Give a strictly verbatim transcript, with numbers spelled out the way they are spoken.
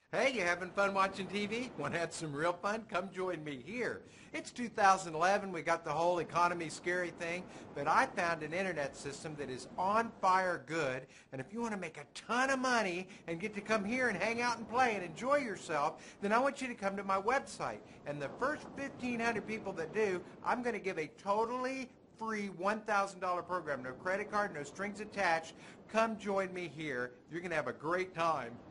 Hey, you having fun watching T V? Want to have some real fun? Come join me here. It's two thousand eleven. We got the whole economy scary thing, but I found an internet system that is on fire good. And if you want to make a ton of money and get to come here and hang out and play and enjoy yourself, then I want you to come to my website. And the first fifteen hundred people that do, I'm going to give a totally free one thousand dollar program. No credit card, no strings attached. Come join me here. You're going to have a great time.